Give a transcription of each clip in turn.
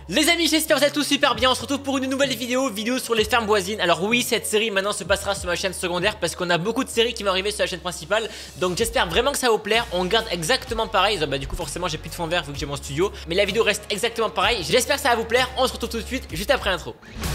Les amis, j'espère que vous êtes tous super bien. On se retrouve pour une nouvelle vidéo sur les fermes voisines. Alors oui, cette série maintenant se passera sur ma chaîne secondaire parce qu'on a beaucoup de séries qui vont arriver sur la chaîne principale. Donc j'espère vraiment que ça va vous plaire. On garde exactement pareil. Du coup forcément j'ai plus de fond vert vu que j'ai mon studio, mais la vidéo reste exactement pareil. J'espère que ça va vous plaire. On se retrouve tout de suite juste après l'intro.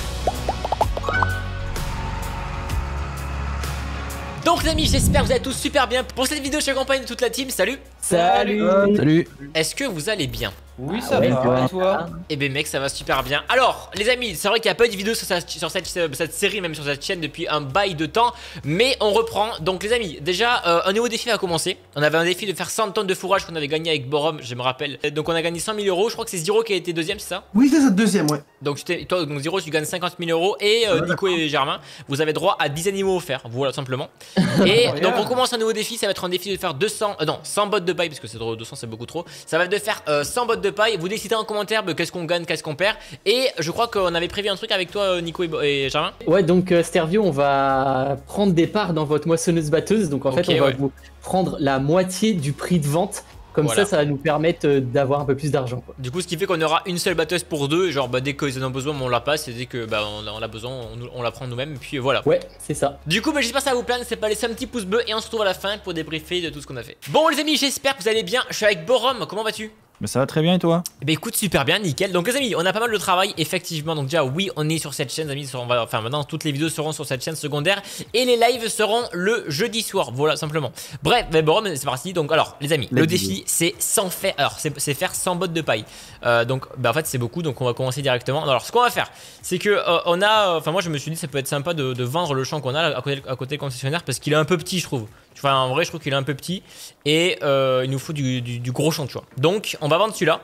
Donc les amis, j'espère que vous allez tous super bien. Pour cette vidéo, je suis accompagné de toute la team. Salut. Salut. Salut. Est-ce que vous allez bien? Oui, ça va. Et toi? Eh ben mec, ça va super bien. Alors les amis, c'est vrai qu'il n'y a pas eu de vidéo sur cette série, même sur cette chaîne depuis un bail de temps, mais on reprend. Donc les amis, déjà un nouveau défi va commencer. On avait un défi de faire 100 tonnes de fourrage qu'on avait gagné avec Borom, je me rappelle. Donc on a gagné 100 000 euros. Je crois que c'est Ziro qui a été deuxième, c'est ça? Oui, c'est ça, deuxième, ouais. Donc toi, donc Ziro, tu gagnes 50 000 euros et Nico et Germain, vous avez droit à 10 animaux offerts. Voilà, simplement. Et donc on commence un nouveau défi. Ça va être un défi de faire 100 bottes de paille, parce que c'est trop, 200 c'est beaucoup trop. Ça va être de faire 100 bottes de paille. Vous décidez en commentaire qu'est-ce qu'on gagne, qu'est-ce qu'on perd. Et je crois qu'on avait prévu un truc avec toi, Nico et Germain. Ouais, donc Stervio, on va prendre des parts dans votre moissonneuse batteuse. Donc en fait, on va vous prendre la moitié du prix de vente. Comme voilà. Ça va nous permettre d'avoir un peu plus d'argent. Du coup, ce qui fait qu'on aura une seule batteuse pour deux. Genre, dès qu'ils en ont besoin, on la passe. Et dès que on a besoin, on la prend nous-mêmes. Et puis voilà. Ouais, c'est ça. Du coup, j'espère que ça vous plaît. N'hésitez pas à laisser un petit pouce bleu. Et on se retrouve à la fin pour débriefer de tout ce qu'on a fait. Bon, les amis, j'espère que vous allez bien. Je suis avec Borom. Comment vas-tu? Mais ça va très bien et toi? Eh ben écoute, super bien, nickel. Donc les amis, on a pas mal de travail effectivement. Donc déjà oui, on est sur cette chaîne, amis. Enfin maintenant toutes les vidéos seront sur cette chaîne secondaire et les lives seront le jeudi soir. Voilà simplement. Bref, bon, c'est parti. Donc alors les amis, le défi c'est 100 faire. Alors c'est faire 100 bottes de paille. Donc en fait c'est beaucoup. Donc on va commencer directement. Alors ce qu'on va faire, c'est que on a. Enfin moi je me suis dit ça peut être sympa de vendre le champ qu'on a à côté du concessionnaire parce qu'il est un peu petit je trouve. Enfin en vrai je trouve qu'il est un peu petit et il nous faut du gros champ tu vois. Donc on va vendre celui-là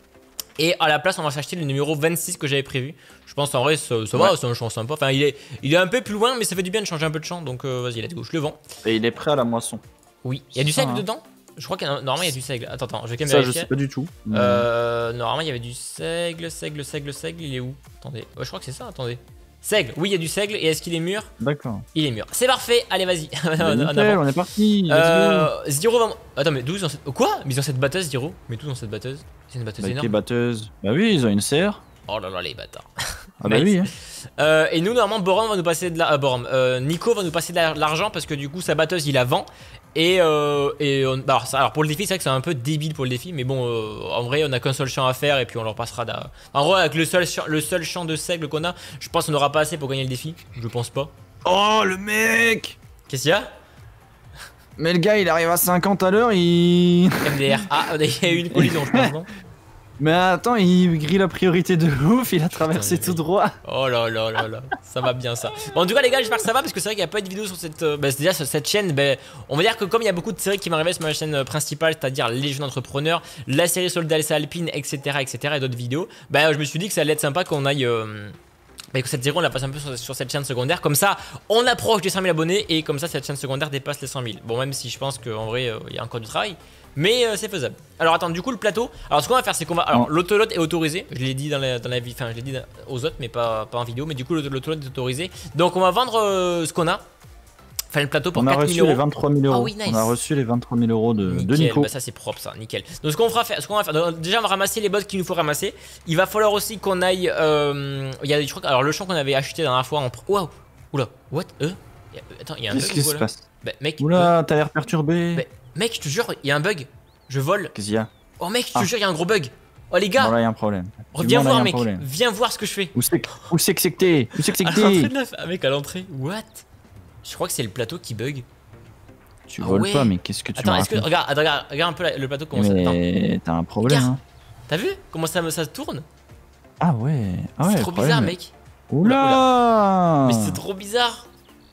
et à la place on va s'acheter le numéro 26 que j'avais prévu. Je pense en vrai ça va, c'est un champ sympa. Enfin il est un peu plus loin mais ça fait du bien de changer un peu de champ. Donc vas-y let's go, je le vends. Et il est prêt à la moisson. Oui, il y a du seigle dedans. Je crois que normalement il y a du seigle. Attends, je vais quand même ça vérifier. je sais pas du tout. Normalement il y avait du seigle, il est où? Attendez, je crois que c'est ça, attendez. Seigle, oui il y a du seigle et est-ce qu'il est mûr? D'accord. Il est mûr, c'est parfait, allez vas-y. On est parti. Ziro va... Attends mais d'où dans cette... Quoi? Mais ils ont cette batteuse Ziro? Mais d'où dans cette batteuse? C'est une batteuse énorme. Les batteuses. Bah oui ils ont une serre. Oh là là les bâtards. Ah bah oui hein. Et nous normalement Borom va nous passer de la... Nico va nous passer de l'argent parce que du coup sa batteuse il la vend. Et alors pour le défi c'est vrai que c'est un peu débile pour le défi. Mais bon en vrai on a qu'un seul champ à faire et puis on leur passera en gros avec le seul champ de seigle qu'on a, je pense qu'on n'aura pas assez pour gagner le défi. Je pense pas. Oh le mec. Qu'est-ce qu'il y a? Mais le gars il arrive à 50 à l'heure il... MDR. Ah il y a eu une collision je pense non? Mais attends, il grille la priorité de ouf, il a traversé tout droit. Oh là là là là, ça va bien ça. Bon en tout cas les gars j'espère que ça va parce que c'est vrai qu'il n'y a pas de vidéo sur cette... déjà sur cette chaîne, on va dire que comme il y a beaucoup de séries qui m'arrivaient sur ma chaîne principale, c'est-à-dire les jeunes entrepreneurs, la série sur le DLC Alpine, etc. et d'autres vidéos, je me suis dit que ça allait être sympa qu'on aille... que cette série on la passe un peu sur cette chaîne secondaire. Comme ça on approche des 100 000 abonnés et comme ça cette chaîne secondaire dépasse les 100 000. Bon même si je pense qu'en vrai il y a encore du travail. Mais c'est faisable. Alors attends, du coup le plateau. Alors ce qu'on va faire c'est qu'on va... Alors l'autoload est autorisé. Je l'ai dit dans la vie, enfin je l'ai dit aux autres mais pas en vidéo. Mais du coup l'autoload est autorisé. Donc on va vendre ce qu'on a. Enfin le plateau pour 4 000 euros. On a reçu les 23 000 euros. Oh, oui, nice. On a reçu les 23 000 euros de Nico. Ça c'est propre ça, nickel. Donc ce qu'on va faire, donc, déjà on va ramasser les bottes qu'il nous faut ramasser. Il va falloir aussi qu'on aille... il y a, je crois, alors le champ qu'on avait acheté la dernière fois en... Waouh. Oula, what? Attends, il y a un bug. Qu'est-ce qui se passe? Mec, oula, t'as l'air perturbé. Mec, je te jure, il y a un bug. Je vole. Qu'est-ce qu'il y a? Oh mec, je te jure, il y a un gros bug. Oh les gars. Bon, là, il y a un problème. Viens voir mec, viens voir ce que je fais. Où c'est que t'es? Où c'est que t'es? Ah mec, à l'entrée. What? Je crois que c'est le plateau qui bug. Tu voles pas, mais qu'est-ce que tu me racontes? Regarde un peu le plateau comment ça... Mais t'as un problème hein. T'as vu comment ça tourne? Ah ouais. C'est trop bizarre mec. Oula. Mais c'est trop bizarre.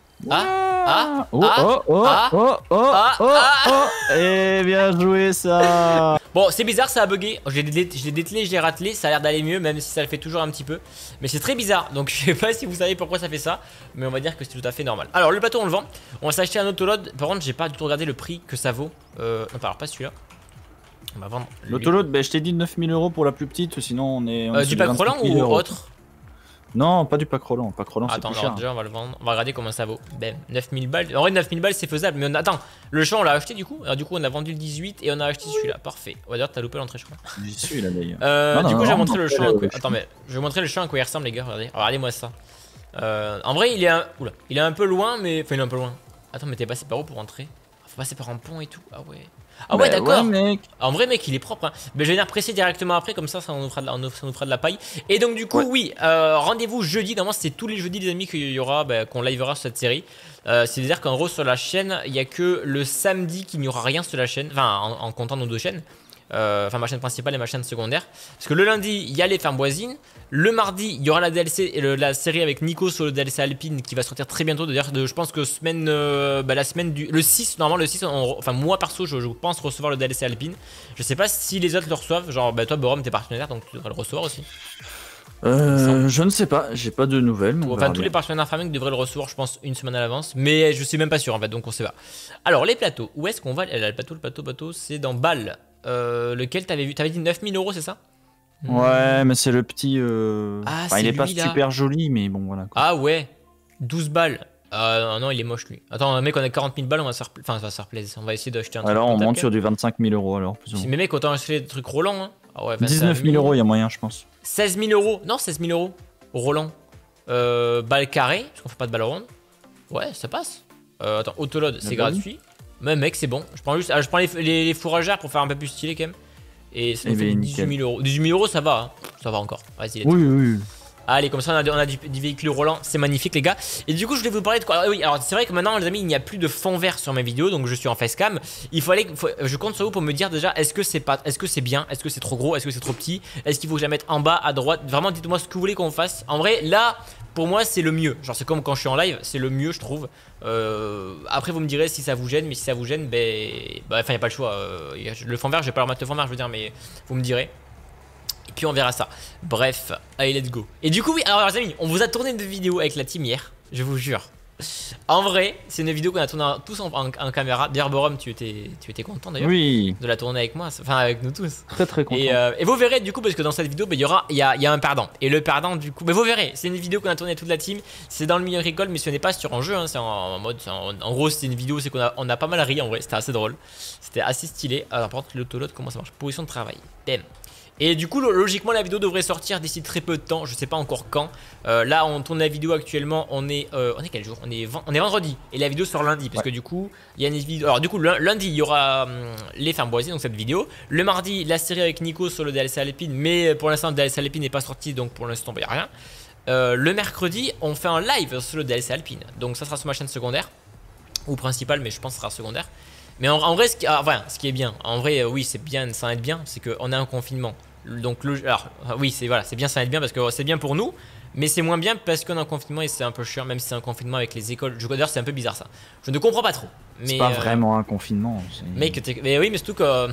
Eh bien joué ça. Bon c'est bizarre, ça a bugué. Je l'ai dételé, je l'ai ratelé. Ça a l'air d'aller mieux même si ça le fait toujours un petit peu. Mais c'est très bizarre. Donc je sais pas si vous savez pourquoi ça fait ça. Mais on va dire que c'est tout à fait normal. Alors le plateau on le vend. On va s'acheter un autoload. Par contre j'ai pas du tout regardé le prix que ça vaut. Non alors pas celui-là. On va vendre l'autoload. Je t'ai dit 9 000 euros pour la plus petite. Sinon on est du pack Roland ou autre? Non, pas du pack Roland. Pack Roland, c'est Attends, plus alors cher. déjà, on va le vendre. On va regarder comment ça vaut. Bam, 9000 balles. En vrai, 9000 balles, c'est faisable. Mais attends, le champ, on l'a acheté du coup. Alors, du coup, on a vendu le 18 et on a acheté celui-là. Parfait. On va dire, t'as loupé l'entrée, je crois. Celui-là d'ailleurs. Du coup, je vais montrer le champ. Attends, mais je vais montrer le champ à quoi il ressemble, les gars. Regardez. Regardez-moi ça. En vrai, il est Oula, il est un peu loin, mais. Enfin, il est un peu loin. Attends, mais t'es passé par où pour entrer? Faut passer par un pont et tout. Ah ouais. Ah ouais, d'accord. Ouais, En vrai, mec, il est propre. Hein. Mais je vais venir presser directement après, comme ça nous fera de la paille. Et donc, du coup, oui, rendez-vous jeudi. Normalement, c'est tous les jeudis, les amis, qu'il y aura, qu'on livera sur cette série. C'est-à-dire qu'en gros, sur la chaîne, il n'y a que le samedi qu'il n'y aura rien sur la chaîne. Enfin, en comptant nos deux chaînes. Enfin, ma chaîne principale et ma chaîne secondaire. Parce que le lundi, il y a les fermes voisines. Le mardi, il y aura la DLC et la série avec Nico sur le DLC Alpine qui va sortir très bientôt. D'ailleurs, je pense que la semaine du. Le 6, normalement, le 6, enfin, moi perso, je pense recevoir le DLC Alpine. Je sais pas si les autres le reçoivent. Genre, toi, Borom, t'es partenaire, donc tu devrais le recevoir aussi. Je ne sais pas, j'ai pas de nouvelles. Enfin, tous les partenaires farming devraient le recevoir, je pense, une semaine à l'avance. Mais je suis même pas sûr en fait, donc on sait pas. Alors, les plateaux, où est-ce qu'on va? Le plateau, c'est dans Bâle. Lequel t'avais vu? T'avais dit 9000 €, c'est ça? Ouais, mais c'est le petit. Ah, enfin, il est pas super joli, mais bon, voilà. Quoi. Ah ouais, 12 balles. Non, il est moche lui. Attends, mec, on a 40 000 balles, on va se faire, enfin, ça va se faire plaisir. On va essayer d'acheter un truc. Alors, on monte sur du 25 000 € alors. Plus ou moins. Mais mec, autant acheter des trucs Roland. Hein. Ah ouais, 19 000 €, il y a moyen, je pense. 16 000 €. Non, 16 000 € Roland. Balle carrée, parce qu'on fait pas de balle ronde. Ouais, ça passe. Attends, autoload, c'est gratuit. Mais mec, c'est bon. Je prends juste, je prends les fourragères pour faire un peu plus stylé quand même. Et ça nous fait 18 000 €. 18 000 €, ça va. Hein. Ça va encore. Vas-y, oui. Allez, comme ça, on a du véhicule roulant. C'est magnifique, les gars. Et du coup, je voulais vous parler de quoi? Oui, alors c'est vrai que maintenant, les amis, il n'y a plus de fond vert sur mes vidéos. Donc, je suis en facecam. Je compte sur vous pour me dire déjà, est-ce que c'est bien? Est-ce que c'est trop gros? Est-ce que c'est trop petit? Est-ce qu'il faut que je la mette en bas, à droite? Vraiment, dites-moi ce que vous voulez qu'on fasse. En vrai, là, pour moi, c'est le mieux. Genre, c'est comme quand je suis en live, c'est le mieux, je trouve. Après, vous me direz si ça vous gêne. Mais si ça vous gêne, enfin, il n'y a pas le choix. Le fond vert, je vais pas leur mettre le fond vert, je veux dire, mais vous me direz. Et puis on verra ça. Bref, allez, let's go. Et du coup, oui, alors les amis, on vous a tourné une vidéo avec la team hier, je vous jure. En vrai, c'est une vidéo qu'on a tournée tous en caméra. D'ailleurs, Borom, tu étais content d'ailleurs de la tourner avec moi, enfin avec nous tous. Très content. Et vous verrez du coup, parce que dans cette vidéo, il y a un perdant. Et le perdant, du coup, vous verrez, c'est une vidéo qu'on a tournée toute la team. C'est dans le milieu agricole, mais ce n'est pas sur un jeu, hein, c'est en mode. En gros, c'est une vidéo, c'est qu'on a pas mal ri en vrai, c'était assez drôle. C'était assez stylé. Alors, par contre, l'autoload, comment ça marche? Position de travail. Damn. Et du coup, logiquement, la vidéo devrait sortir d'ici très peu de temps. Je sais pas encore quand. Là, on tourne la vidéo actuellement. On est quel jour? On est vendredi. Et la vidéo sort lundi. Parce que du coup, il y a une vidéo. Alors, du coup, lundi, il y aura les fermes boisées, donc cette vidéo. Le mardi, la série avec Nico sur le DLC Alpine. Mais pour l'instant, le DLC Alpine n'est pas sorti. Donc, pour l'instant, il n'y a rien. Le mercredi, on fait un live sur le DLC Alpine. Donc, ça sera sur ma chaîne secondaire. Ou principale, mais je pense que ça sera secondaire. Mais en vrai, ce qui est bien. En vrai, oui, c'est bien, ça va être bien. C'est qu'on a un confinement. Donc oui, c'est bien, ça va être bien parce que c'est bien pour nous, mais c'est moins bien parce qu'on est en confinement et c'est un peu chiant, même si c'est un confinement avec les écoles. D'ailleurs, c'est un peu bizarre ça. Je ne comprends pas trop. C'est pas vraiment un confinement. Mec, mais oui, mais surtout que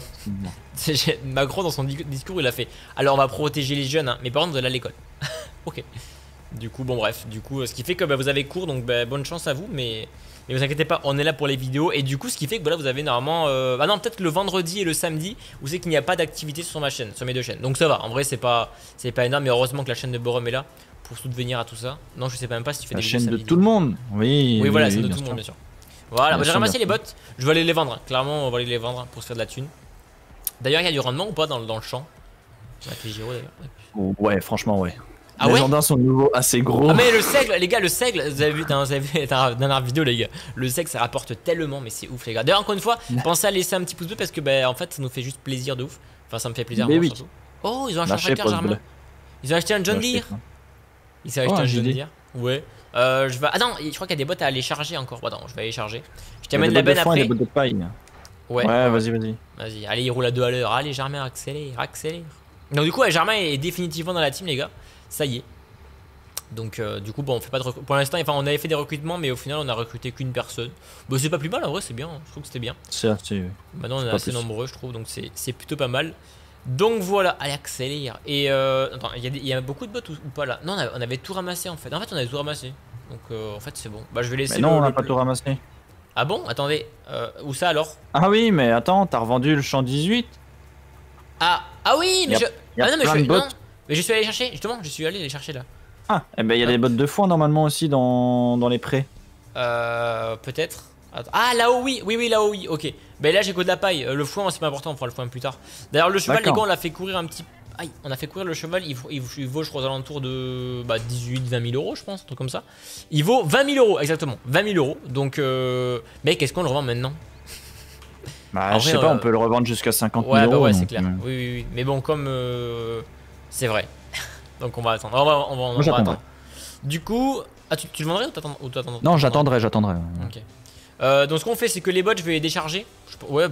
Macron dans son discours, il a fait. Alors, on va protéger les jeunes, hein, mais par contre, de à l'école. Ok. Du coup, bon bref, ce qui fait que vous avez cours, donc bonne chance à vous, mais vous inquiétez pas, on est là pour les vidéos. Et du coup, ce qui fait que là, vous avez normalement. Ah non, peut-être le vendredi et le samedi, où c'est qu'il n'y a pas d'activité sur ma chaîne, sur mes deux chaînes. Donc ça va, en vrai, c'est pas énorme, mais heureusement que la chaîne de Borom est là pour soutenir à tout ça. Non, je sais même pas si tu fais des vidéos. La chaîne de tout le monde. Oui, voilà, c'est de tout le monde, bien sûr. Voilà, j'ai ramassé les bottes, je vais aller les vendre. Hein. Clairement, on va aller les vendre pour se faire de la thune. D'ailleurs, il y a du rendement ou pas dans le champ? On a fait Giro d'ailleurs. Ouais, franchement, ouais. Ah les ouais, jardins sont de nouveau assez gros. Ah mais le seigle, les gars, le seigle, vous avez vu dans la dernière vidéo, les gars, le seigle ça rapporte tellement, mais c'est ouf les gars. D'ailleurs, encore une fois, pensez à laisser un petit pouce bleu parce que en fait ça nous fait juste plaisir de ouf. Enfin, ça me fait plaisir moi, surtout. Oh, ils ont un tracteur, Germain. Ils ont acheté un John Deere. Ils ont acheté un John Deere. Ouais. Ah non, je crois qu'il y a des bottes à aller charger encore. Bon, attends, je vais aller charger. Je t'amène la benne après. Des bottes de paille. Ouais, vas-y. Vas-y, allez, il roule à 2 à l'heure. Allez, Germain, accélère. Donc du coup, Germain est définitivement dans la team, les gars. Ça y est. Donc du coup, bon, on fait pas de pour l'instant, enfin, on avait fait des recrutements, mais au final, on a recruté qu'une personne. Bon, c'est pas plus mal, en vrai, c'est bien. Je trouve que c'était bien. C'est assez. Maintenant, on est assez nombreux, je trouve, donc c'est plutôt pas mal. Donc voilà, allez, accélère. Et attends, il y a beaucoup de bots ou pas là? Non, on avait tout ramassé en fait. En fait, on avait tout ramassé. Donc en fait, c'est bon. Bah, je vais laisser. Mais non, on a pas tout ramassé. Ah bon? Attendez, où ça alors? Ah oui, mais attends, t'as revendu le champ 18? Ah oui, mais non, mais je suis allé chercher, justement, je suis allé les chercher là. Ah, et ben il y a des bottes de foin normalement aussi dans les prés. Peut-être. Ah, là-haut, oui, là-haut, oui, ok. Ben là, j'ai que de la paille. Le foin, c'est pas important, on fera le foin plus tard. D'ailleurs, le cheval, les gars, on l'a fait courir un petit. Aïe, on a fait courir le cheval. Il vaut, je crois, aux alentours de 18-20 000 euros, je pense, un truc comme ça. Il vaut 20 000 euros, exactement. 20 000 euros. Donc, mais qu'est-ce qu'on le revend maintenant? Bah, je sais pas, on peut le revendre jusqu'à 50 000 euros. Ouais, c'est clair. Oui. Mais bon, comme. C'est vrai. Donc, on va attendre. On va attendre. Du coup. Ah, tu le vendrais ou t'attendrais? Non, j'attendrai. Ok. Donc ce qu'on fait, c'est que les bots, je vais les décharger. Ouais,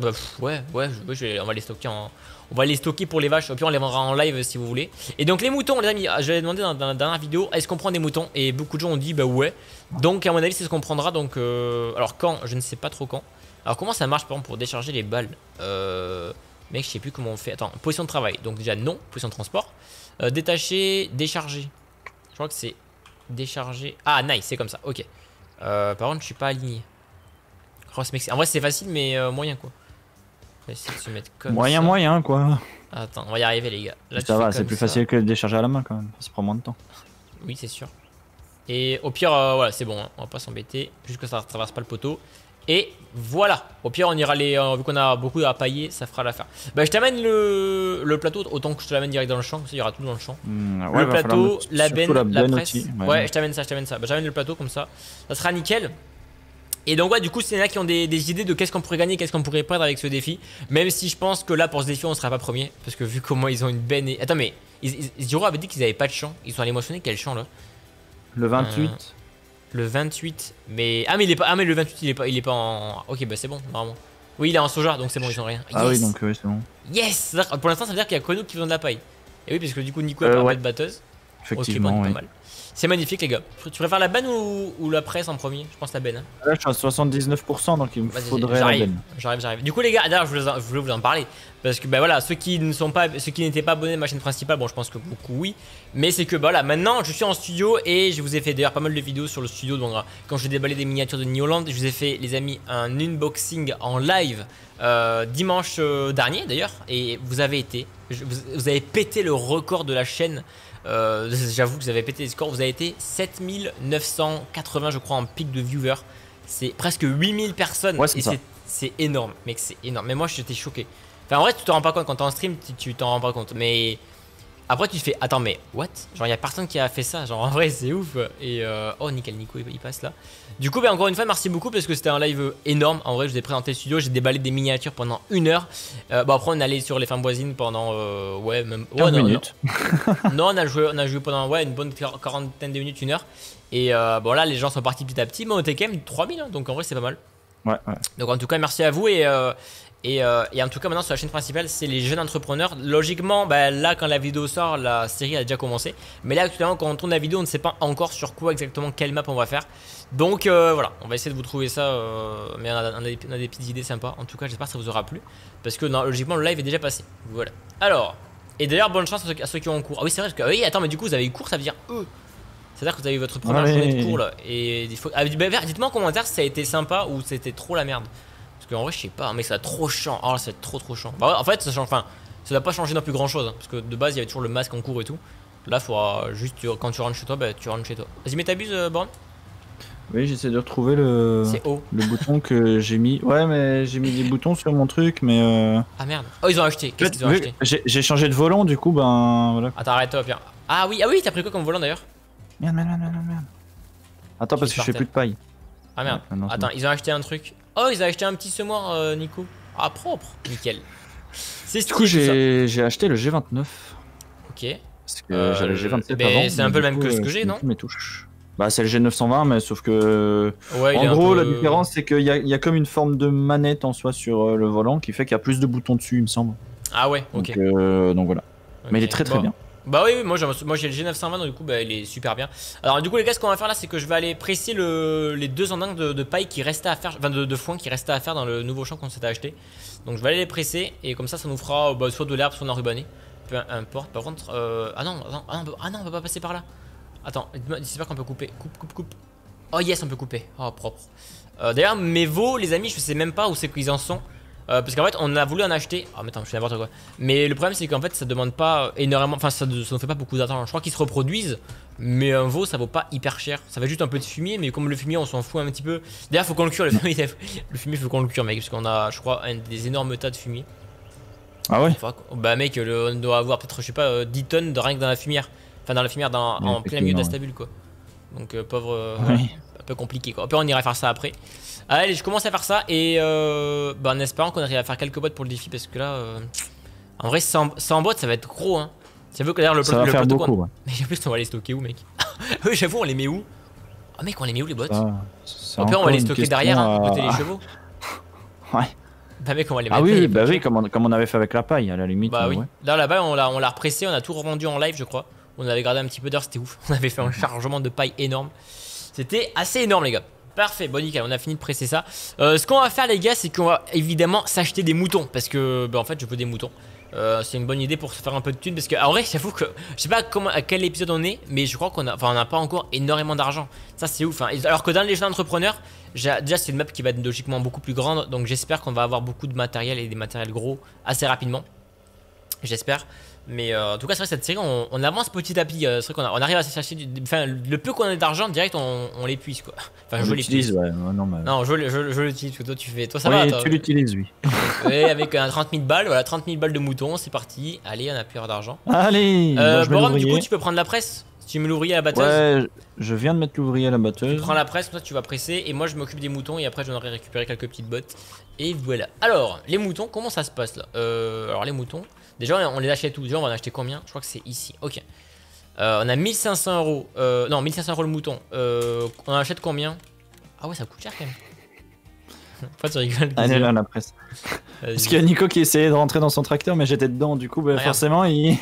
on va les stocker on va les stocker pour les vaches. Au pire, on les vendra en live si vous voulez. Et donc les moutons, les amis, j'avais demandé dans la dernière vidéo, est-ce qu'on prend des moutons? Et beaucoup de gens ont dit bah ouais. Donc à mon avis, c'est ce qu'on prendra. Donc alors quand, je ne sais pas trop quand. Alors comment ça marche par exemple pour décharger les balles? Mec, je sais plus comment on fait. Attends, position de travail. Donc déjà non, position de transport. Détacher, décharger. Je crois que c'est décharger. Ah nice, c'est comme ça. Ok. Par contre, je suis pas aligné. En vrai c'est facile mais moyen quoi. On va essayer de se mettre comme ça. Moyen quoi. Attends, on va y arriver les gars. Là, ça va, c'est plus facile que de décharger à la main quand même. Ça prend moins de temps. Oui c'est sûr. Et au pire voilà c'est bon, hein. On va pas s'embêter. Juste que ça ne traverse pas le poteau. Et voilà. Au pire on ira les... vu qu'on a beaucoup à pailler, ça fera l'affaire. Bah je t'amène le plateau, autant que je te l'amène direct dans le champ. Comme ça il y aura tout dans le champ. Le plateau, la benne, la presse. Ouais, je t'amène ça. Bah j'amène le plateau comme ça. Ça sera nickel. Et donc ouais, du coup c'est là qui ont des idées de qu'est-ce qu'on pourrait gagner, qu'est-ce qu'on pourrait perdre avec ce défi. Même si je pense que là pour ce défi on sera pas premier. Parce que vu comment ils ont une benne et... Attends mais Giro avait dit qu'ils avaient pas de champ. Ils sont allés mentionner quel champ là? Le 28. Le 28. Mais... Ah mais il est pas... Ah mais le 28 il est pas en... Ok bah c'est bon vraiment. Oui il est en soja donc c'est bon ils ont rien. Ah oui donc oui c'est bon. Yes. Pour l'instant ça veut dire qu'il y a que nous qui faisons de la paille. Et oui parce que du coup Nico a pas de batteuse. Effectivement okay, bon, pas mal. C'est magnifique les gars. Tu préfères la benne ou la presse en premier? Je pense la benne. Hein. Là je suis à 79% donc il me faudrait la benne. J'arrive. Du coup les gars, d'ailleurs je voulais vous en parler. Parce que bah voilà, ceux qui n'étaient pas abonnés à ma chaîne principale, bon je pense que beaucoup oui. Mais c'est que bah voilà, maintenant je suis en studio et je vous ai fait d'ailleurs pas mal de vidéos sur le studio. Donc quand je déballais des miniatures de New Holland, je vous ai fait les amis un unboxing en live dimanche dernier d'ailleurs. Et vous avez pété le record de la chaîne. J'avoue que vous avez pété les scores. Vous avez été 7980 je crois en pic de viewers. C'est presque 8000 personnes. Ouais, et c'est énorme mec, c'est énorme. Mais moi j'étais choqué. Enfin en vrai tu te rends pas compte quand t'es en stream, tu t'en rends pas compte. Mais après tu te fais attends mais what? Genre y a personne qui a fait ça. Genre en vrai c'est ouf. Et oh nickel, Nico il passe là. Du coup encore une fois merci beaucoup parce que c'était un live énorme. En vrai je vous ai présenté le studio, j'ai déballé des miniatures pendant 1 heure. Bon après on est allé sur les fermes voisines pendant ouais même 15 minutes. Non on a joué pendant ouais une bonne quarantaine de minutes, 1 heure. Et bon là les gens sont partis petit à petit mais on était quand même 3000 hein, donc en vrai c'est pas mal. Ouais. Donc en tout cas merci à vous et en tout cas maintenant sur la chaîne principale c'est les jeunes entrepreneurs. Logiquement bah, là quand la vidéo sort la série a déjà commencé. Mais là actuellement quand on tourne la vidéo on ne sait pas encore sur quoi exactement quelle map on va faire. Donc voilà on va essayer de vous trouver ça mais on a des petites idées sympas. En tout cas j'espère que ça vous aura plu. Parce que non, logiquement le live est déjà passé. Voilà. Alors et d'ailleurs bonne chance à ceux qui ont en cours. Ah oui c'est vrai parce que oui attends mais du coup vous avez eu cours ça veut dire c'est-à-dire que vous avez eu votre première journée de cours là. Et dites-moi en commentaire si ça a été sympa ou c'était trop la merde. Parce qu'en vrai je sais pas mais ça va être trop chiant. Oh là ça va être trop chiant. Bah en fait ça change, enfin ça va pas changer non plus grand chose hein, parce que de base il y avait toujours le masque en cours et tout. Là faudra juste quand tu rentres chez toi bah tu rentres chez toi. Vas-y mais t'abuses Born. Oui j'essaie de retrouver le bouton que j'ai mis. Ouais mais j'ai mis des boutons sur mon truc mais Ah merde. Oh ils ont acheté. Qu'est-ce qu'ils ont acheté? J'ai changé de volant du coup ben voilà. Attends arrête-toi Pierre. Ah oui t'as pris quoi comme volant d'ailleurs? Merde. Attends parce que je fais plus de paille. Ah merde. Ouais, attends ils ont acheté un truc. Oh ils ont acheté un petit semoir Nico. Ah propre. Nickel. Du coup j'ai acheté le G29. Ok. Parce que j'avais le G27 avant. C'est un peu le même que ce que j'ai non? Mes touches. Bah c'est le G920 mais sauf que ouais, en gros la différence c'est qu'il y a comme une forme de manette en soi sur le volant qui fait qu'il y a plus de boutons dessus il me semble. Ah ouais ok. Donc voilà. Okay. Mais il est très bien. Bah oui moi j'ai le G920 donc du coup bah, il est super bien. Alors du coup les gars ce qu'on va faire là c'est que je vais aller presser les 2 andingues de paille qui restaient à faire, enfin de foin qui restaient à faire dans le nouveau champ qu'on s'était acheté. Donc je vais aller les presser et comme ça nous fera soit de l'herbe soit enrubanné. Peu importe. Par contre ah non on peut pas passer par là. Attends, j'espère qu'on peut couper. Coupe. Oh yes, on peut couper. Oh propre. D'ailleurs mes veaux les amis je sais même pas où c'est qu'ils en sont. Parce qu'en fait on a voulu en acheter. Oh mais attends je fais n'importe quoi. Mais le problème c'est qu'en fait ça demande pas énormément. Enfin ça ne fait pas beaucoup d'argent. Je crois qu'ils se reproduisent. Mais un veau ça vaut pas hyper cher. Ça va juste un peu de fumier. Mais comme le fumier on s'en fout un petit peu. D'ailleurs faut qu'on le cure le fumier. Le fumier faut qu'on le cure mec. Parce qu'on a je crois des énormes tas de fumier. Ah ouais. Bah mec on doit avoir peut-être je sais pas 10 tonnes de rien que dans la fumière. Enfin dans la fumière en plein milieu d'Astabul quoi. Donc pauvre un peu compliqué quoi. Après on ira faire ça après. Allez je commence à faire ça et bah, en espérant qu'on arrive à faire quelques bots pour le défi parce que là en vrai 100 bots ça va être gros hein. J'avoue que d'ailleurs le plateau beaucoup, ouais. Mais en plus on va les stocker où mec? Oui j'avoue on les met où? Oh mec on les met où les bots? Au pire on va les stocker derrière hein, côté les chevaux. Ouais. Bah mec on va les mettre. Ah oui bah oui comme on avait fait avec la paille à la limite. Bah oui. Là là-bas on l'a repressé, on a tout revendu en live je crois. On avait gardé un petit peu d'heure, c'était ouf. On avait fait un chargement de paille énorme. C'était assez énorme les gars. Parfait, bon nickel, on a fini de presser ça. Ce qu'on va faire les gars, c'est qu'on va évidemment s'acheter des moutons. Parce que bah, en fait je veux des moutons. C'est une bonne idée pour se faire un peu de thunes. Parce que en vrai j'avoue que je sais pas à quel épisode on est. Mais je crois qu'on a, on n'a pas encore énormément d'argent. Ça c'est ouf hein. Alors que dans les jeux d'entrepreneurs, déjà c'est une map qui va être logiquement beaucoup plus grande. Donc j'espère qu'on va avoir beaucoup de matériel et des matériels gros assez rapidement. J'espère. Mais en tout cas c'est vrai que cette série on avance petit à petit. C'est vrai qu'on arrive à s'acheter enfin le peu qu'on a d'argent direct on l'épuise quoi. Enfin je l'épuise. Ouais, non, mais... non je l'utilise. Toi tu fais. Toi ça va toi, tu l'utilises oui. Ouais avec 30 000 balles. Voilà 30 000 balles de moutons c'est parti. Allez on a plus d'argent. Allez Borom du coup tu peux prendre la presse. Si tu mets l'ouvrier à la batteuse. Ouais je viens de mettre l'ouvrier à la batteuse. Tu prends la presse, toi tu vas presser et moi je m'occupe des moutons et après j'en aurai récupéré quelques petites bottes. Et voilà. Alors les moutons comment ça se passe là? Alors les moutons. Déjà on les achète tous, déjà on va en acheter combien? Je crois que c'est ici, ok. On a 1500 euros, non 1500 euros le mouton, on en achète combien? Ah ouais ça coûte cher quand même. Pourquoi tu rigoles? Allez là la presse. Parce qu'il y a Nico qui essayait de rentrer dans son tracteur mais j'étais dedans du coup bah, forcément il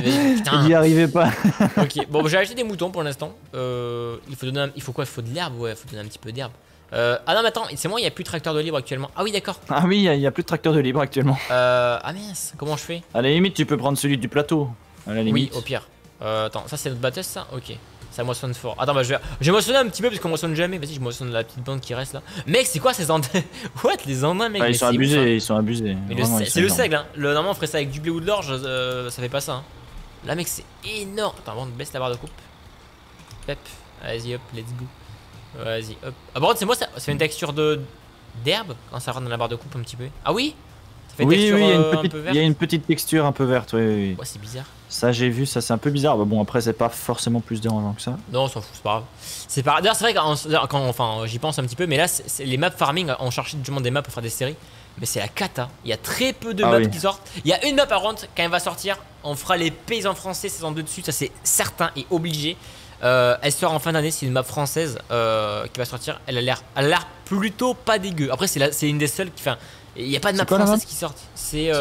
y arrivait pas. Ok bon j'ai acheté des moutons pour l'instant, il faut donner il faut quoi? Il faut de l'herbe, ouais il faut donner un petit peu d'herbe. Ah non mais attends, c'est moi il n'y a plus de tracteur de libre actuellement. Ah oui d'accord. Ah oui il n'y a plus de tracteur de libre actuellement. Ah mince, comment je fais? À la limite tu peux prendre celui du plateau. À la limite. Oui au pire. Attends ça c'est notre batteuse ça? Ok. Ça moissonne fort. Attends bah je vais moissonner un petit peu parce qu'on moissonne jamais. Vas-y je moissonne la petite bande qui reste là. Mec c'est quoi ces andins? What les andins mec? Ils sont abusés, hein. Ils sont abusés. Mais c'est le seigle hein. Normalement on ferait ça avec du blé ou de l'orge, ça fait pas ça hein. Là mec c'est énorme. Attends on baisse la barre de coupe. Pep. Vas-y hop let's go. Vas-y hop. Ah par contre c'est moi ça fait une texture d'herbe quand ça rentre dans la barre de coupe un petit peu. Ah oui? Ça fait une texture il y a une petite texture un peu verte, oui. Ouais c'est bizarre. Ça j'ai vu, ça c'est un peu bizarre. Bah, bon après c'est pas forcément plus dérangeant que ça. Non on s'en fout, c'est pas grave. C'est pas... D'ailleurs c'est vrai quand enfin j'y pense un petit peu, mais là les maps farming, on cherchait justement des maps pour faire des séries. Mais c'est la cata, il y a très peu de maps qui sortent. Il y a une map par contre, quand elle va sortir, on fera les paysans français saison 2 dessus, ça c'est certain et obligé. Elle sort en fin d'année, c'est une map française qui va sortir. Elle a l'air plutôt pas dégueu. Après c'est une des seules qui, enfin, il n'y a pas de map française qui sortent. C'est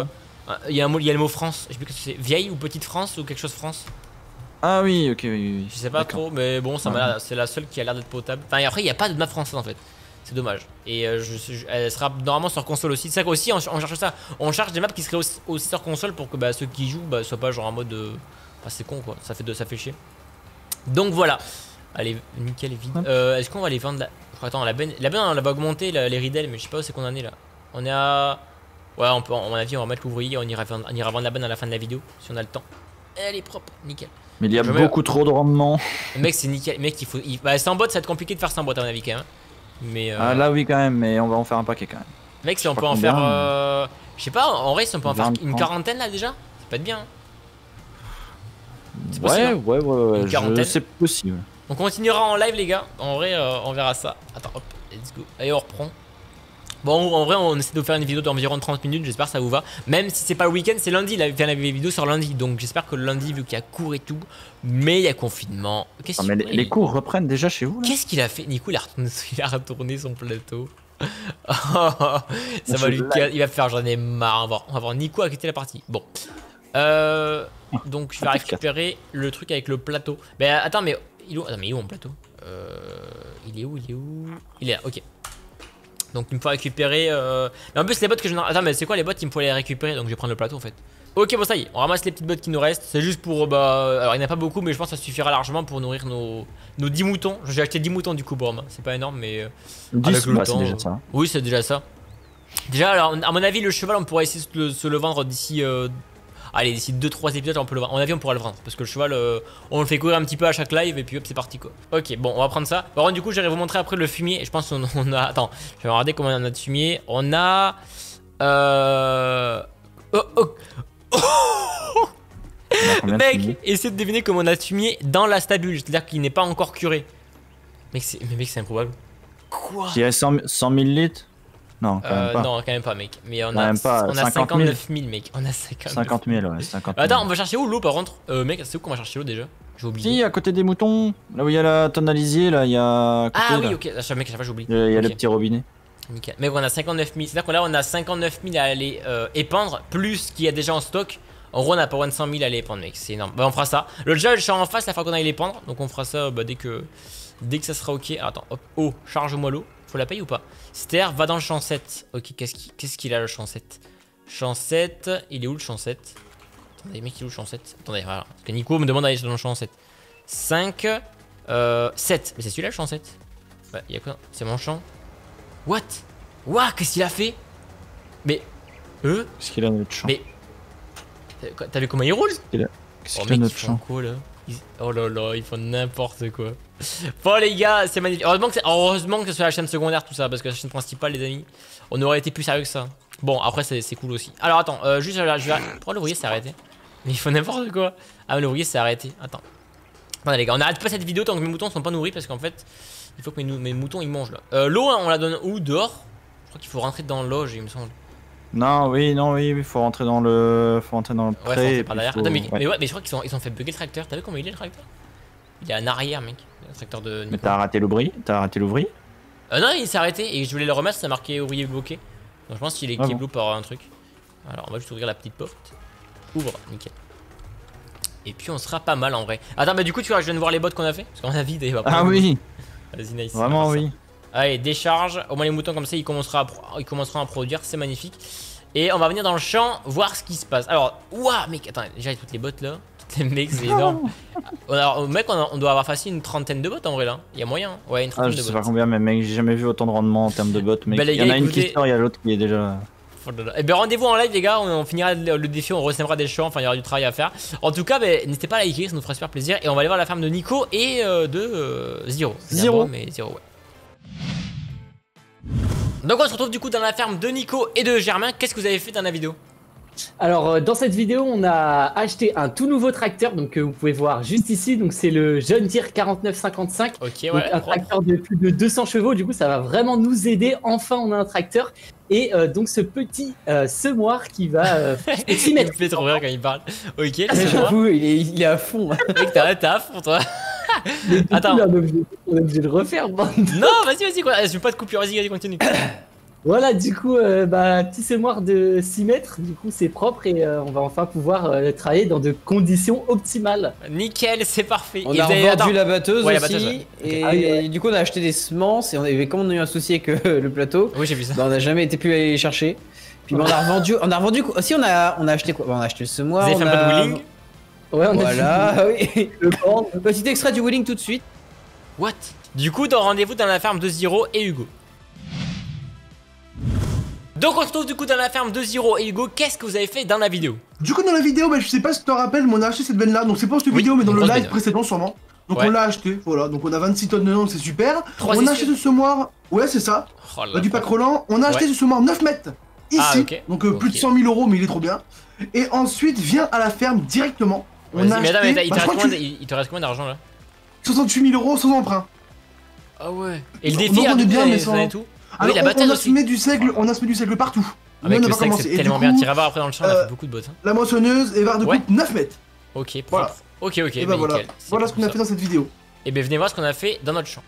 il y a le mot France. Je sais plus que c'est vieille ou petite France ou quelque chose France. Ah oui, ok, oui. Je sais pas trop, mais bon, c'est la seule qui a l'air d'être potable. Enfin, et après il n'y a pas de map française en fait. C'est dommage. Et elle sera normalement sur console aussi. C'est ça aussi, on cherche ça. On cherche des maps qui seraient aussi sur console pour que bah, ceux qui jouent soient pas genre en mode. Bah, c'est con quoi. Ça fait chier. Donc voilà. Allez, nickel, vide. Est-ce qu'on va les vendre là? Attends, la benne on va augmenter les ridelles, mais je sais pas où c'est qu'on en est là. On est à. Ouais, on peut, à mon avis, on va mettre l'ouvrier, on ira vendre la benne à la fin de la vidéo si on a le temps. Elle est propre, nickel. Mais il y a beaucoup trop de rendement. Mec, c'est nickel. Mec, bah, sans bot, ça va être compliqué de faire sans bot à mon avis quand même. Mais ah là, oui, quand même, mais on va en faire un paquet quand même. Mec, si on peut en faire. Je sais pas, en vrai, si on peut en faire une quarantaine là déjà, ça peut être bien. C'est possible. Ouais. C'est possible. On continuera en live, les gars. En vrai, on verra ça. Attends, hop, let's go. Allez, on reprend. Bon, en vrai, on essaie de faire une vidéo d'environ 30 minutes. J'espère que ça vous va. Même si c'est pas le week-end, c'est lundi. Il a fait la vidéo sur lundi. Donc, j'espère que le lundi, vu qu'il y a cours et tout, mais il y a confinement. Mais les cours reprennent déjà chez vous. Qu'est-ce qu'il a fait? Nico, il a retourné son plateau. Ça va lui il va faire, j'en ai marre. On va voir Nico a quitté la partie. Bon. Donc, je vais récupérer le truc avec le plateau. Mais attends, mais il est où? Attends, mais il est où mon plateau? Il est où? Il est là, ok. Donc il me faut récupérer mais en plus les bottes que je... Attends mais c'est quoi les bottes? Il me faut les récupérer, donc je vais prendre le plateau en fait. Ok bon ça y est, on ramasse les petites bottes qui nous restent. C'est juste pour alors il n'y en a pas beaucoup, mais je pense que ça suffira largement pour nourrir nos 10 moutons. J'ai acheté 10 moutons du coup, bon c'est pas énorme mais 10 c'est déjà ça. Oui c'est déjà ça. Déjà, alors, à mon avis, le cheval, on pourrait essayer de se le vendre d'ici... allez, d'ici 2-3 épisodes, on peut le vendre. À mon avis, on pourra le vendre. Parce que le cheval, on le fait courir un petit peu à chaque live et puis hop, c'est parti quoi. Ok, bon, on va prendre ça. Par contre, du coup, je vais vous montrer après le fumier. Je pense qu'on a... Attends, je vais regarder comment on a de fumier. On a... Mec, essaie de deviner comment on a de fumier dans la stabule. C'est-à-dire qu'il n'est pas encore curé. Mec, c'est improbable. Quoi? Je dirais 100 000 litres. Non, quand même pas. Non, quand même pas, mec. Mais on a 59 000, mec. On a 50 000, ouais, 50 000. Attends, on va chercher où l'eau par contre? Mec, c'est où qu'on va chercher l'eau déjà? J'ai oublié. Si, à côté des moutons, là où il y a la tonne d'Alisier, là, il y a. Ah oui, ok. Mec, à chaque fois j'oublie. Il y a le petit robinet. Nickel. Mec, on a 59 000. C'est-à-dire que là, on a 59 000 à aller épandre, plus ce qu'il y a déjà en stock. En gros, on a pas loin de 100 000 à aller épandre, mec. C'est énorme. Bah, on fera ça. Le champ en face, la fois qu'on aille l'épandre. Donc, on fera ça dès que ça sera ok. Alors, attends, hop. Oh, charge-moi l'eau. Faut la payer ou pas? Ster, va dans le champ 7. Ok, qu'est-ce qu'il a le champ 7? Champ 7, il est où le champ 7? Attendez, mec, il est où le champ 7? Attendez, voilà. Parce que Nico me demande d'aller dans le champ 7. 5, 7. Mais c'est celui-là le champ 7? Bah, il y a quoi? C'est mon champ. What? Ouah, qu'est-ce qu'il a fait? Mais. Qu'est-ce qu'il a notre champ? Mais. T'as vu comment il roule? Qu'est-ce qu'il a notre champ? Quoi, là oh là là, ils font n'importe quoi. Bon les gars, c'est magnifique. Heureusement que c'est sur la chaîne secondaire tout ça, parce que la chaîne principale les amis, on aurait été plus sérieux que ça. Bon après c'est cool aussi. Alors attends, juste je vais... Pourquoi l'ouvrier s'est arrêté? Mais il faut n'importe quoi. Ah mais l'ouvrier s'est arrêté, attends. Attendez les gars, on n'arrête pas cette vidéo tant que mes moutons sont pas nourris, parce qu'en fait, il faut que mes moutons ils mangent là. L'eau on la donne où? Dehors? Je crois qu'il faut rentrer dans l'auge il me semble. Non, oui, il faut rentrer dans le pré. Ouais, par derrière. Attends, mais je crois qu'ils ont fait bugger le tracteur. T'as vu comment il est le tracteur? Il est en arrière, mec. Le tracteur de Nico. Mais t'as raté l'ouvrier? Non, il s'est arrêté et je voulais le remettre, ça marquait ouvrier bloqué. Donc je pense qu'il est bloqué par un truc. Alors on va juste ouvrir la petite porte. Ouvre, nickel. Et puis on sera pas mal en vrai. Attends, bah du coup, tu vois, je viens de voir les bots qu'on a fait. Parce qu'on a vide et va pas. Ah oui. Vas-y, nice. Vraiment, oui. Allez, décharge. Au moins les moutons comme ça, ils commenceront à produire, c'est magnifique. Et on va venir dans le champ voir ce qui se passe. Alors, ouah, mec, attends, déjà il y a toutes les bottes là. Tous les mecs, c'est énorme. Alors, mec, on doit avoir facile une trentaine de bottes en vrai là. Il y a moyen. Ouais, une trentaine de bottes. Je sais pas combien, mais mec, j'ai jamais vu autant de rendement en termes de bottes. Mec. Il y en a une qui sort, il y a l'autre qui est déjà. Et ben rendez-vous en live les gars, on finira le défi, on ressemblera des champs, enfin il y aura du travail à faire. En tout cas, n'hésitez pas à liker, ça nous fera super plaisir. Et on va aller voir la ferme de Nico et de Zero. Mais Zero, ouais. Donc on se retrouve du coup dans la ferme de Nico et de Germain. Qu'est-ce que vous avez fait dans la vidéo? Alors dans cette vidéo on a acheté un tout nouveau tracteur, donc vous pouvez voir juste ici, donc c'est le John Deere 4955. Ok, ouais, un tracteur de plus de 200 chevaux, du coup ça va vraiment nous aider, enfin on a un tracteur. Et donc ce petit semoir qui va s'y mettre. Il me fait trop rire quand il parle. Ok, j'avoue, il est à fond. Mec, t'es à fond toi. Attends, on est obligé de refaire. Non, vas-y, quoi. Je veux pas de coupure, vas-y, continue. Voilà, du coup, petit semoir de 6 mètres, du coup c'est propre et on va enfin pouvoir travailler dans de conditions optimales. Nickel, c'est parfait. On a vendu la batteuse aussi, la batteuse, ouais. Et du coup on a acheté des semences et on avait, comme on a eu un souci avec le plateau, oui j'ai vu ça. Bah, on n'a jamais été pu aller les chercher. Puis bah, on a revendu aussi, on a acheté quoi? Bah, on a acheté le semoir. Vous avez fait un peu de wheeling? Ouais, voilà, oui. Le petit extrait du wheeling tout de suite. What? Du coup, rendez-vous dans la ferme de Zero et Hugo. Donc on se retrouve du coup dans la ferme de Zero et Hugo. Qu'est-ce que vous avez fait dans la vidéo? Du coup dans la vidéo, je sais pas si tu te rappelles, mais on a acheté cette benne là. Donc c'est pas cette vidéo mais dans le live précédent sûrement. Donc on l'a acheté, voilà. Donc on a 26 tonnes dedans, c'est super. On a acheté ce semoir, ouais c'est ça, du pack Roland. On a acheté ce semoir 9 mètres ici, donc plus de 100 000 €, mais il est trop bien. Et ensuite vient à la ferme directement. On a acheté, il te reste combien d'argent là? 68 000 € sans emprunt. Ah ouais. Et le défi on est bien mais sans tout. Alors, on a semé du seigle, partout. Avec le seigle, c'est tellement bien. T'iras voir après dans le champ, on a fait beaucoup de bottes. La moissonneuse et barre de coupe 9 mètres. Ok, propre. Ok. Et bah voilà, voilà ce qu'on a fait dans cette vidéo. Et ben venez voir ce qu'on a fait dans notre champ.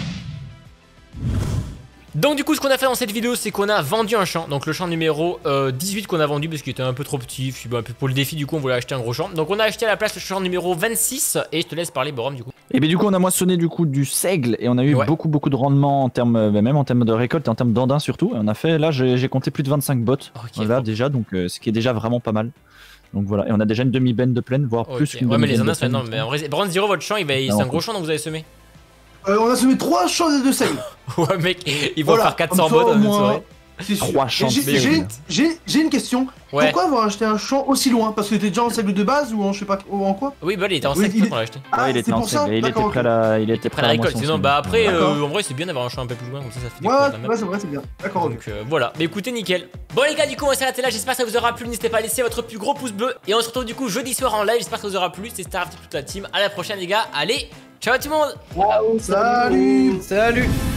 Donc du coup ce qu'on a fait dans cette vidéo c'est qu'on a vendu un champ. Donc le champ numéro 18 qu'on a vendu parce qu'il était un peu trop petit. Un peu pour le défi du coup on voulait acheter un gros champ. Donc on a acheté à la place le champ numéro 26. Et je te laisse parler Borom du coup. Et bien du coup on a moissonné du coup du seigle. Et on a eu beaucoup de rendement en termes, même en termes de récolte et en termes d'andins surtout. Et on a fait, là j'ai compté plus de 25 bottes. Voilà déjà, donc ce qui est déjà vraiment pas mal. Donc voilà, et on a déjà une demi-benne de plaine, voire plus qu'une mais les andins sont énormes. Mais en vrai, par contre Zero votre champ c'est un gros champ donc vous avez semé. On a semé 3 champs de seigle. Ouais mec, ils vont faire 400 bottes dans une soirée. 3 champs. J'ai une question. Ouais. Pourquoi avoir acheté un champ aussi loin? Parce que t'étais déjà en seigle de base ou en je sais pas en quoi? Oui, bah il était en seigle quand on l'a acheté. Ouais, il était en seigle. Il était prêt à la récolte. Sinon, bah après, en vrai, c'est bien d'avoir un champ un peu plus loin, comme ça fait des ouais, c'est vrai, c'est bien. D'accord. Donc voilà. Mais écoutez, nickel. Bon, les gars, du coup, on va s'arrêter là. J'espère que ça vous aura plu. N'hésitez pas à laisser votre plus gros pouce bleu. Et on se retrouve du coup jeudi soir en live. J'espère que ça vous aura plu. C'est Star toute la team. À la prochaine, les gars. Allez, ciao tout le monde. Salut. Salut.